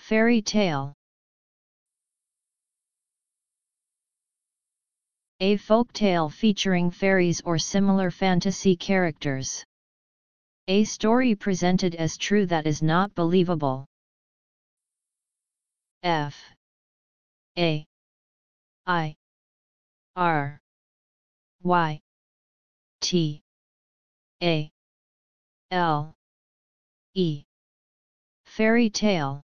Fairy tale. A folk tale featuring fairies or similar fantasy characters. A story presented as true that is not believable. F A I R Y T A L E. Fairy tale.